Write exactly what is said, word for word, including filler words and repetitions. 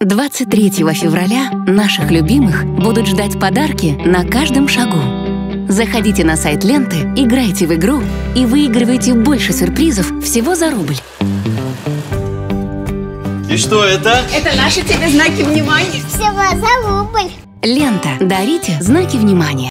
двадцать третьего февраля наших любимых будут ждать подарки на каждом шагу. Заходите на сайт Ленты, играйте в игру и выигрывайте больше сюрпризов всего за рубль. И что это? Это наши тебе знаки внимания. Всего за рубль. Лента. Дарите знаки внимания.